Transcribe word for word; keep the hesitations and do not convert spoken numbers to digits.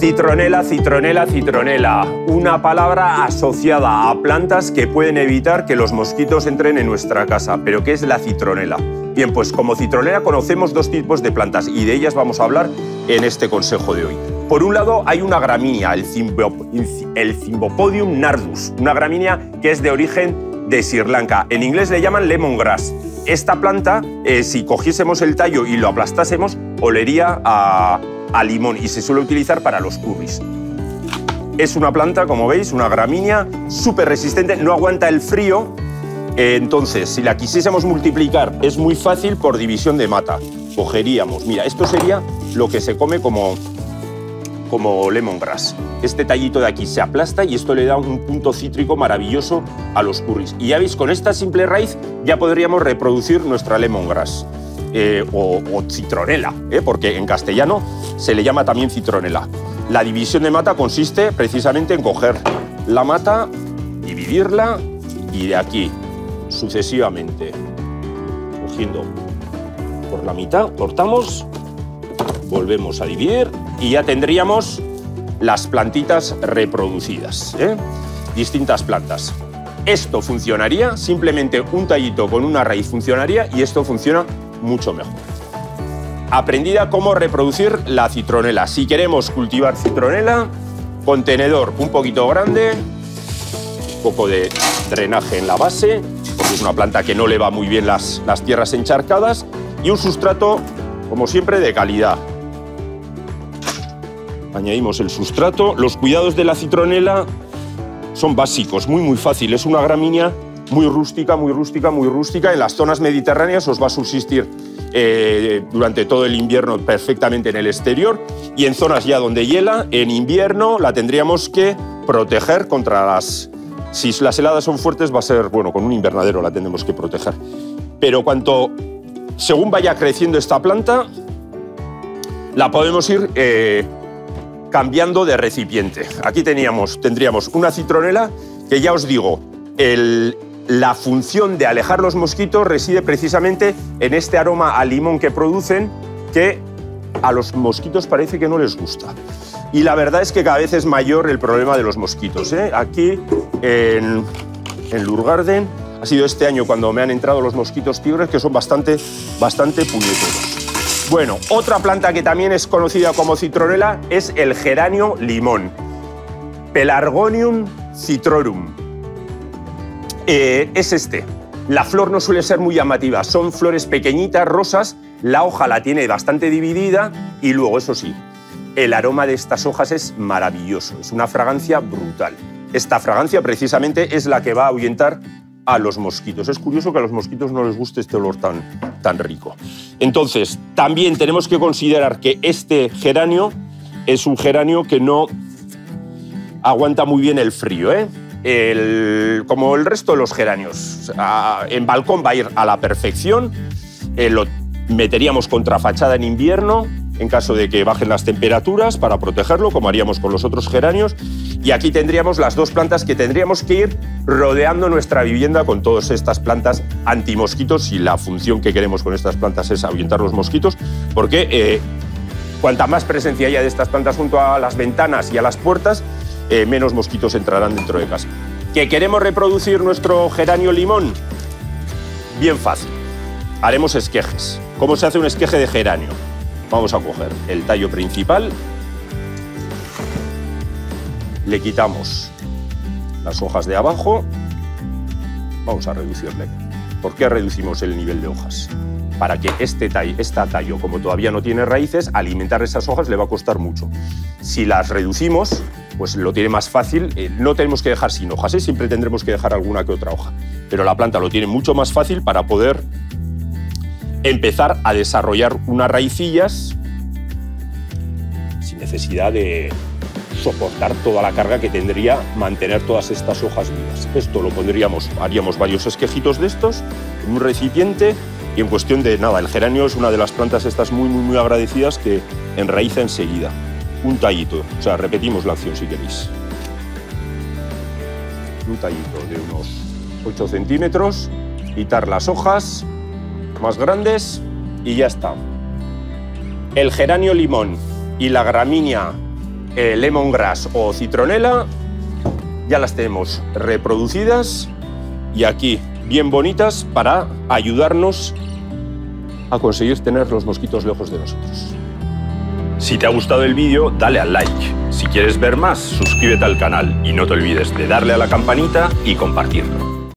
Citronela, citronela, citronela. Una palabra asociada a plantas que pueden evitar que los mosquitos entren en nuestra casa. ¿Pero qué es la citronela? Bien, pues como citronela conocemos dos tipos de plantas y de ellas vamos a hablar en este consejo de hoy. Por un lado hay una gramínea, el, Cymbo, el Cymbopodium nardus, una gramínea que es de origen de Sri Lanka. En inglés le llaman lemongrass. Esta planta, eh, si cogiésemos el tallo y lo aplastásemos, olería a, a limón y se suele utilizar para los curries. Es una planta, como veis, una gramínea súper resistente, no aguanta el frío. Eh, entonces, si la quisiésemos multiplicar, es muy fácil por división de mata. Cogeríamos, mira, esto sería lo que se come como, como lemongrass. Este tallito de aquí se aplasta y esto le da un punto cítrico maravilloso a los curries. Y ya veis, con esta simple raíz ya podríamos reproducir nuestra lemongrass. Eh, o, o citronela, ¿eh? Porque en castellano se le llama también citronela. La división de mata consiste precisamente en coger la mata, dividirla y de aquí sucesivamente, cogiendo por la mitad, cortamos, volvemos a dividir y ya tendríamos las plantitas reproducidas, ¿eh? Distintas plantas. Esto funcionaría, simplemente un tallito con una raíz funcionaría y esto funciona mucho mejor. Aprendida cómo reproducir la citronela. Si queremos cultivar citronela, contenedor un poquito grande, un poco de drenaje en la base, porque es una planta que no le va muy bien las, las tierras encharcadas, y un sustrato, como siempre, de calidad. Añadimos el sustrato. Los cuidados de la citronela son básicos, muy muy fáciles. Es una gramínea muy rústica, muy rústica, muy rústica. En las zonas mediterráneas os va a subsistir eh, durante todo el invierno perfectamente en el exterior, y en zonas ya donde hiela, en invierno la tendríamos que proteger contra las... Si las heladas son fuertes va a ser, bueno, con un invernadero la tendremos que proteger. Pero cuanto, según vaya creciendo esta planta, la podemos ir eh, cambiando de recipiente. Aquí teníamos, tendríamos una citronela que, ya os digo, el... la función de alejar los mosquitos reside precisamente en este aroma a limón que producen, que a los mosquitos parece que no les gusta. Y la verdad es que cada vez es mayor el problema de los mosquitos, ¿eh? Aquí en, en Lurgarden ha sido este año cuando me han entrado los mosquitos tigres, que son bastante, bastante puñeteros. Bueno, otra planta que también es conocida como citronela es el geranio limón, Pelargonium citrorum. Eh, es este. La flor no suele ser muy llamativa, son flores pequeñitas, rosas, la hoja la tiene bastante dividida y luego, eso sí, el aroma de estas hojas es maravilloso, es una fragancia brutal. Esta fragancia precisamente es la que va a ahuyentar a los mosquitos. Es curioso que a los mosquitos no les guste este olor tan, tan rico. Entonces, también tenemos que considerar que este geranio es un geranio que no aguanta muy bien el frío, ¿eh? El, como el resto de los geranios. A, en balcón va a ir a la perfección. Eh, lo meteríamos contra fachada en invierno en caso de que bajen las temperaturas para protegerlo, como haríamos con los otros geranios. Y aquí tendríamos las dos plantas que tendríamos que ir rodeando nuestra vivienda con todas estas plantas antimosquitos, y la función que queremos con estas plantas es ahuyentar los mosquitos, porque eh, cuanta más presencia haya de estas plantas junto a las ventanas y a las puertas, Eh, menos mosquitos entrarán dentro de casa. ¿Que queremos reproducir nuestro geranio limón? Bien fácil. Haremos esquejes. ¿Cómo se hace un esqueje de geranio? Vamos a coger el tallo principal, le quitamos las hojas de abajo, vamos a reducirle. ¿Por qué reducimos el nivel de hojas? Para que este tallo, esta tallo, como todavía no tiene raíces, alimentar esas hojas le va a costar mucho. Si las reducimos, pues lo tiene más fácil. Eh, no tenemos que dejar sin hojas, ¿eh? Siempre tendremos que dejar alguna que otra hoja. Pero la planta lo tiene mucho más fácil para poder empezar a desarrollar unas raicillas sin necesidad de soportar toda la carga que tendría mantener todas estas hojas vivas. Esto lo pondríamos, haríamos varios esquejitos de estos en un recipiente, y en cuestión de nada, el geranio es una de las plantas estas muy, muy, muy agradecidas que enraiza enseguida. Un tallito, o sea, repetimos la acción si queréis. Un tallito de unos ocho centímetros, quitar las hojas más grandes y ya está. El geranio limón y la gramínea eh, lemongrass o citronela, ya las tenemos reproducidas y aquí bien bonitas para ayudarnos a conseguir tener los mosquitos lejos de nosotros. Si te ha gustado el vídeo, dale al like. Si quieres ver más, suscríbete al canal y no te olvides de darle a la campanita y compartirlo.